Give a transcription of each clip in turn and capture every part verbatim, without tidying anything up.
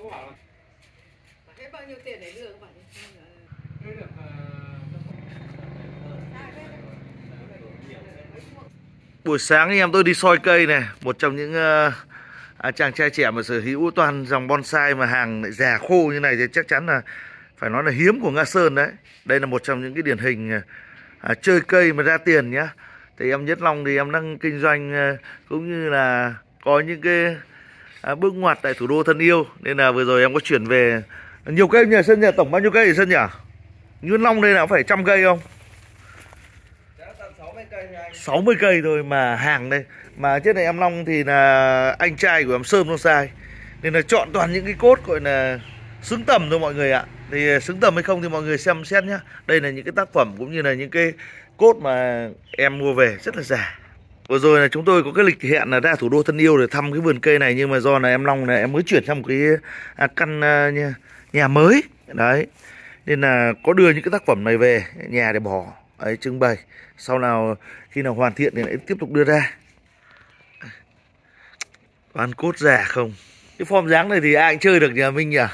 Hết bao nhiêu tiền để đưa các bạn đi? Buổi sáng anh em tôi đi soi cây này, một trong những uh, à, chàng trai trẻ mà sở hữu toàn dòng bonsai mà hàng lại già khô như này thì chắc chắn là phải nói là hiếm của Nga Sơn đấy. Đây là một trong những cái điển hình à, chơi cây mà ra tiền nhá. Thì em Nhất Long thì em đang kinh doanh à, cũng như là có những cái à, bước ngoặt tại thủ đô thân yêu, nên là vừa rồi em có chuyển về nhiều cây nhờ Sơn nhỉ. Tổng bao nhiêu cây thì Sơn nhỉ? Như Long đây là phải trăm cây không? sáu mươi cây thôi mà hàng đây. Mà trước này em Long thì là anh trai của em Sơn Bonsai, nên là chọn toàn những cái cốt gọi là xứng tầm thôi mọi người ạ. Thì xứng tầm hay không thì mọi người xem xét nhá. Đây là những cái tác phẩm cũng như là những cái cốt mà em mua về rất là già. Vừa rồi là chúng tôi có cái lịch hẹn là ra thủ đô thân yêu để thăm cái vườn cây này, nhưng mà do là em Long này em mới chuyển sang một cái à, căn à, nhà, nhà mới đấy, nên là có đưa những cái tác phẩm này về nhà để bỏ ấy trưng bày. Sau nào khi nào hoàn thiện thì lại tiếp tục đưa ra. Toàn cốt già không. Cái form dáng này thì ai cũng chơi được nhờ Minh nhỉ.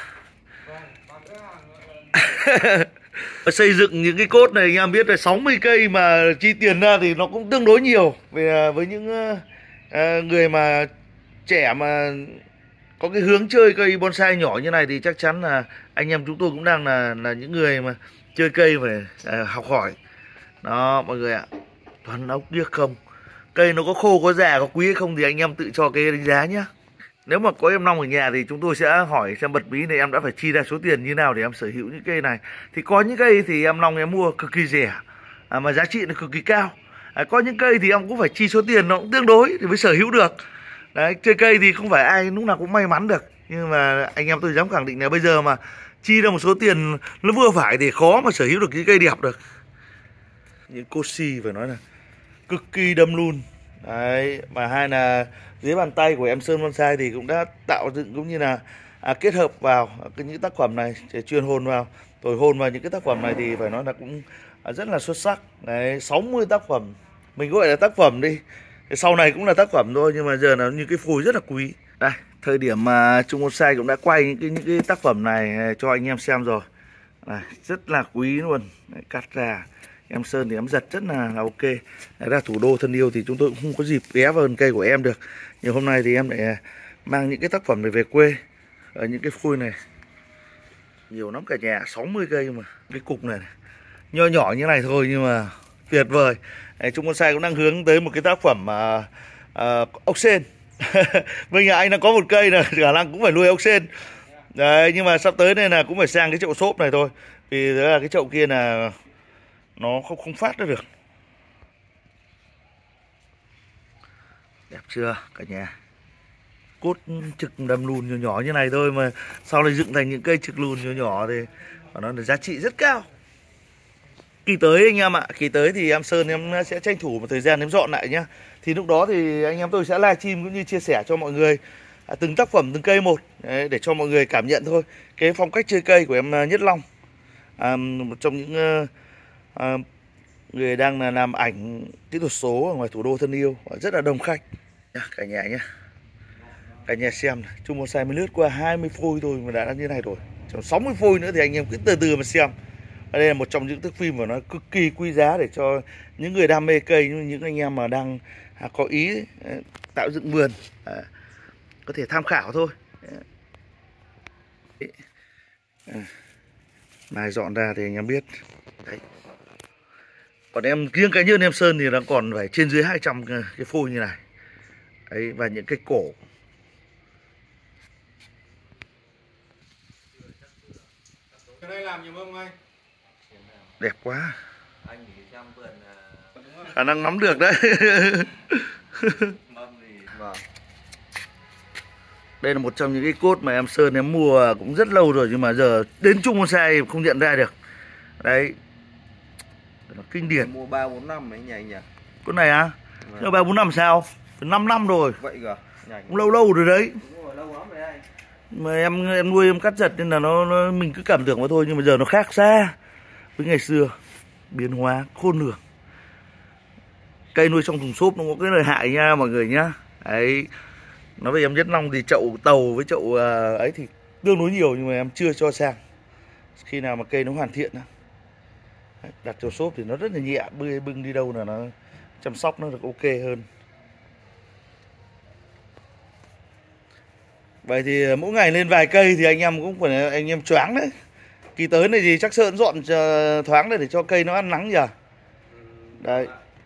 Xây dựng những cái cốt này anh em biết là sáu mươi cây mà chi tiền ra thì nó cũng tương đối nhiều. Về với những uh, người mà trẻ mà có cái hướng chơi cây bonsai nhỏ như này thì chắc chắn là anh em chúng tôi cũng đang là là những người mà chơi cây phải uh, học hỏi. Đó mọi người ạ. Toàn ốc điếc không. Cây nó có khô, có già, có quý hay không thì anh em tự cho cái đánh giá nhé. Nếu mà có em Long ở nhà thì chúng tôi sẽ hỏi xem bật mí này em đã phải chi ra số tiền như nào để em sở hữu những cây này. Thì có những cây thì em Long em mua cực kỳ rẻ à, mà giá trị nó cực kỳ cao. À, có những cây thì em cũng phải chi số tiền nó cũng tương đối thì mới sở hữu được. Đấy, chơi cây thì không phải ai lúc nào cũng may mắn được. Nhưng mà anh em tôi dám khẳng định là bây giờ mà chi ra một số tiền nó vừa phải thì khó mà sở hữu được những cây đẹp được. Những cosi phải nói là cực kỳ đâm luôn. Đấy, và hai là dưới bàn tay của em Sơn Bonsai thì cũng đã tạo dựng cũng như là à, kết hợp vào cái những tác phẩm này, chuyên hồn vào, thổi hồn vào những cái tác phẩm này thì phải nói là cũng à, rất là xuất sắc. Đấy, sáu mươi tác phẩm, mình gọi là tác phẩm đi, thì sau này cũng là tác phẩm thôi, nhưng mà giờ là những cái phôi rất là quý. Đây, thời điểm mà Trung Bonsai cũng đã quay những cái những cái tác phẩm này cho anh em xem rồi. Đây, rất là quý luôn. Đấy, cắt ra em Sơn thì em giật rất là, là ok. Đấy, ra thủ đô thân yêu thì chúng tôi cũng không có dịp ghé vào vườn cây của em được. Nhưng hôm nay thì em lại mang những cái tác phẩm này về quê. Ở những cái phôi này nhiều lắm cả nhà, sáu mươi cây mà. Cái cục này, này nho nhỏ như này thôi nhưng mà tuyệt vời. Đấy, Trung Bonsai cũng đang hướng tới một cái tác phẩm uh, uh, ốc sên. Bây giờ anh đang có một cây này, khả năng cũng phải nuôi ốc sên. Đấy, nhưng mà sắp tới này là cũng phải sang cái chậu xốp này thôi. Vì thế là cái chậu kia là nó không không phát ra được. Đẹp chưa cả nhà. Cốt trực đầm lùn nhỏ nhỏ như này thôi mà sau này dựng thành những cây trực lùn nhỏ nhỏ thì nó là giá trị rất cao. Kỳ tới anh em ạ, kỳ tới thì em Sơn em sẽ tranh thủ một thời gian em dọn lại nhá. Thì lúc đó thì anh em tôi sẽ livestream cũng như chia sẻ cho mọi người à, từng tác phẩm từng cây một. Đấy, để cho mọi người cảm nhận thôi cái phong cách chơi cây của em Nhất Long. À, một trong những à, người đang là làm ảnh kỹ thuật số ở ngoài thủ đô thân yêu, rất là đông khách cả nhà nhé. Cả nhà xem này, Trung Bonsai mới lướt qua hai mươi phôi thôi mà đã như này rồi, trong sáu mươi phôi nữa thì anh em cứ từ từ mà xem. Đây là một trong những thước phim mà nó cực kỳ quý giá để cho những người đam mê cây, những anh em mà đang có ý tạo dựng vườn à, có thể tham khảo thôi. À, mai dọn ra thì anh em biết. Đấy. Còn em riêng cá nhân em Sơn thì nó còn phải trên dưới hai trăm cái phôi như này. Đấy, và những cái cổ cái này làm nhiều không anh? đẹp quá. Anh thì xem vườn khả năng nắm được đấy. mâm thì vâng. Đây là một trong những cái cốt mà em Sơn em mua cũng rất lâu rồi nhưng mà giờ đến Trung Bonsai không nhận ra được. Đấy, nó kinh điển. Mua ba bốn năm mấy nhỉ nhỉ? Con này á? À? ba bốn năm sao? Phải năm năm rồi. Vậy cơ? Cũng lâu lâu rồi đấy. Đúng rồi, lâu lắm rồi anh. Mà em em nuôi em cắt giật nên là nó, nó mình cứ cảm tưởng mà thôi, nhưng mà giờ nó khác xa với ngày xưa, biến hóa khôn lường. Cây nuôi trong thùng xốp nó có cái lợi hại nha mọi người nhá. Đấy, nói về em Nhất Long thì chậu tàu với chậu uh, ấy thì tương đối nhiều nhưng mà em chưa cho sang. Khi nào mà cây nó hoàn thiện đặt cho xốp thì nó rất là nhẹ, bưng bưng đi đâu là nó chăm sóc nó được ok hơn. Vậy thì mỗi ngày lên vài cây thì anh em cũng phải anh em choáng đấy. Kỳ tới này thì chắc Sơn dọn thoáng đây để cho cây nó ăn nắng nhỉ. Đây.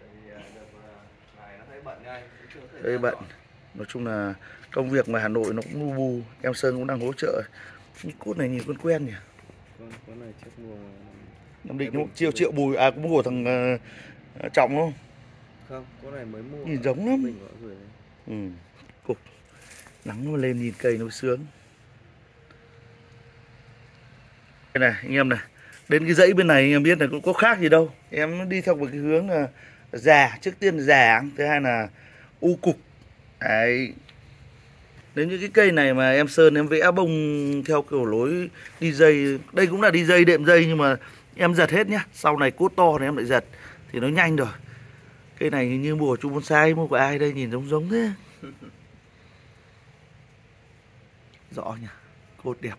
Đây bận. Nói chung là công việc ngoài Hà Nội nó cũng lu bu, em Sơn cũng đang hỗ trợ. Cái cốt này nhìn quen quen nhỉ. Con này trước mùa Nam Định nó triệu triệu bùi à cũng của thằng uh, Trọng đúng không? Không, con này mới mua. Nhìn giống lắm. Mình gửi Ừ. Cục nắng nó lên nhìn cây nó sướng. Đây này anh em này, đến cái dãy bên này anh em biết là cũng có khác gì đâu. Em đi theo một cái hướng là già, trước tiên là già, thứ hai là u cục. Đấy. Đến những cái cây này mà em Sơn em vẽ bông theo kiểu lối đi dây, đây cũng là đi dây đệm dây nhưng mà em giật hết nhá. Sau này cốt to thì em lại giật thì nó nhanh rồi. Cây này như mua của chú bonsai, mua của ai đây nhìn giống giống thế. Rõ nhỉ, cốt đẹp.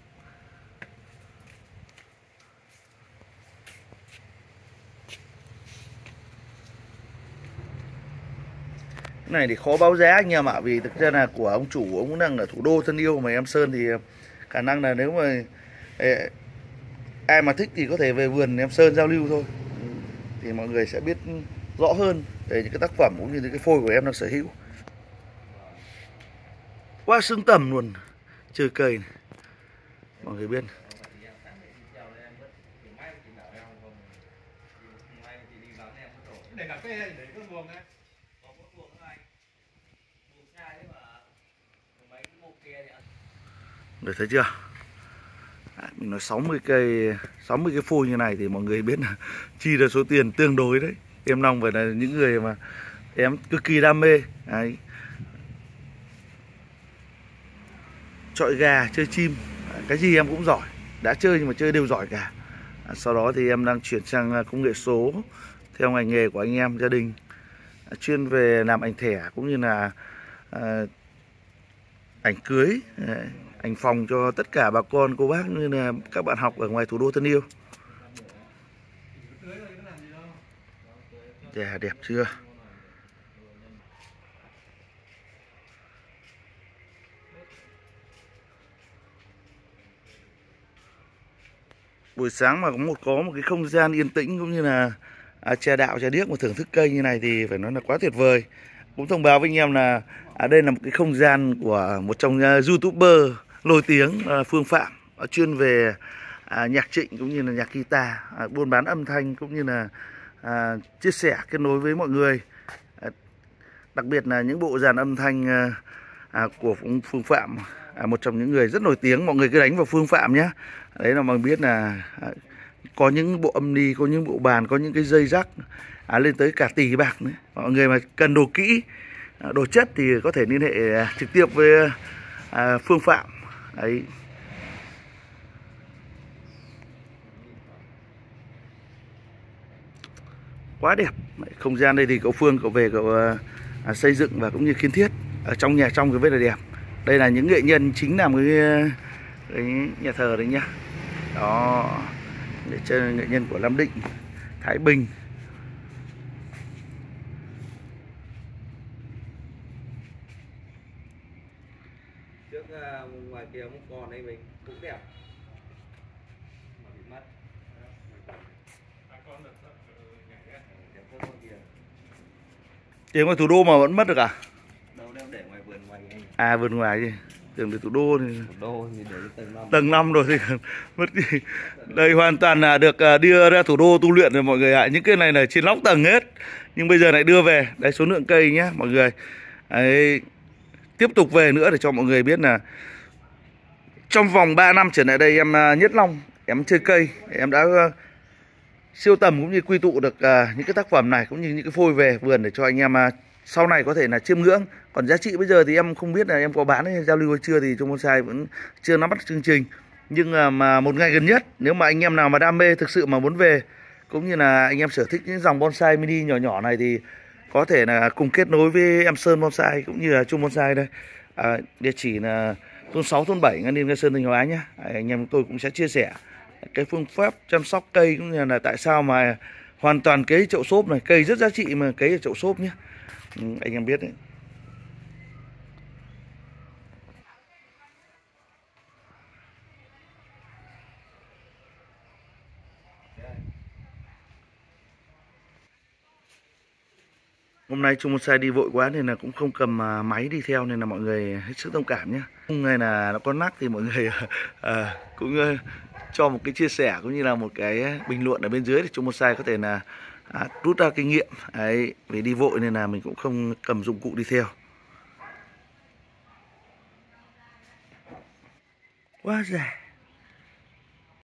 Cái này thì khó báo giá anh em ạ, vì thực ra là của ông chủ, ông cũng đang ở thủ đô thân yêu mà em Sơn thì khả năng là nếu mà ai mà thích thì có thể về vườn em Sơn giao lưu thôi, thì mọi người sẽ biết rõ hơn về những cái tác phẩm cũng như những cái phôi của em đang sở hữu. Quá xương tầm luôn, chơi cây này. Mọi người biết. Để cà phê để có buồng đấy. Được thấy chưa? À, mình nói sáu mươi cây, sáu mươi cái phôi như này thì mọi người biết là chi là số tiền tương đối đấy. Em Long phải là những người mà em cực kỳ đam mê. Đấy. Chọi gà, chơi chim, cái gì em cũng giỏi. Đã chơi nhưng mà chơi đều giỏi cả. À, sau đó thì em đang chuyển sang công nghệ số theo ngành nghề của anh em gia đình, à, chuyên về làm ảnh thẻ cũng như là à, ảnh cưới, à, ảnh phòng cho tất cả bà con cô bác như là các bạn học ở ngoài thủ đô thân yêu. Dạ, đẹp chưa? Buổi sáng mà có một có một cái không gian yên tĩnh cũng như là à, trà đạo trà điếc mà thưởng thức cây như này thì phải nói là quá tuyệt vời. Cũng thông báo với anh em là à, đây là một cái không gian của một trong uh, YouTuber nổi tiếng, uh, Phương Phạm, uh, chuyên về uh, nhạc trịnh cũng như là nhạc guitar, uh, buôn bán âm thanh cũng như là uh, chia sẻ kết nối với mọi người. Uh, đặc biệt là những bộ dàn âm thanh uh, uh, của Phương Phạm, uh, một trong những người rất nổi tiếng. Mọi người cứ đánh vào Phương Phạm nhé. Đấy là mình biết là uh, có những bộ âm ly, có những bộ bàn, có những cái dây rắc à, lên tới cả tỷ bạc nữa. Mọi người mà cần đồ kỹ, đồ chất thì có thể liên hệ trực tiếp với à, Phương Phạm. Đấy. Quá đẹp. Không gian đây thì cậu Phương cậu về cậu à, xây dựng và cũng như kiến thiết ở trong nhà trong cái rất là đẹp. Đây là những nghệ nhân chính làm cái, cái nhà thờ đấy nhá. Đó, để chơi nghệ nhân của Nam Định, Thái Bình. Trước uh, ngoài kia một con đây mình cũng đẹp mà bị mất. Đẹp hơn con kia. Tiếng ngoài thủ đô mà vẫn mất được à? Đâu đem để ngoài vườn ngoài anh. À, vườn ngoài gì? Tưởng từ thủ đô thì Thủ đô thì để tầng năm. Tầng năm rồi thì mất gì. Đây hoàn toàn là được đưa ra thủ đô tu luyện rồi mọi người ạ. Những cái này là trên lóc tầng hết. Nhưng bây giờ lại đưa về. Đấy, số lượng cây nhé mọi người. Đấy, tiếp tục về nữa để cho mọi người biết là trong vòng ba năm trở lại đây em Nhất Long, em chơi cây, em đã siêu tầm cũng như quy tụ được những cái tác phẩm này cũng như những cái phôi về vườn để cho anh em sau này có thể là chiêm ngưỡng. Còn giá trị bây giờ thì em không biết là em có bán hay giao lưu hay chưa, thì trong bonsai vẫn chưa nắm bắt chương trình. Nhưng mà một ngày gần nhất, nếu mà anh em nào mà đam mê thực sự mà muốn về, cũng như là anh em sở thích những dòng bonsai mini nhỏ nhỏ này, thì có thể là cùng kết nối với em Sơn Bonsai cũng như là Trung Bonsai đây. À, địa chỉ là thôn sáu, thôn bảy, Ngân Yên, Nga Sơn, Thanh Hóa nhé. Anh em tôi cũng sẽ chia sẻ cái phương pháp chăm sóc cây cũng như là tại sao mà hoàn toàn cấy chậu xốp này, cây rất giá trị mà cấy ở chậu xốp nhé. Ừ, anh em biết đấy. Hôm nay Trung Bonsai đi vội quá nên là cũng không cầm máy đi theo, nên là mọi người hết sức thông cảm nhé. Hôm nay là nó có nắc thì mọi người à, cũng uh, cho một cái chia sẻ cũng như là một cái bình luận ở bên dưới để Trung Bonsai có thể là à, rút ra kinh nghiệm. Đấy, vì đi vội nên là mình cũng không cầm dụng cụ đi theo. Quá rẻ.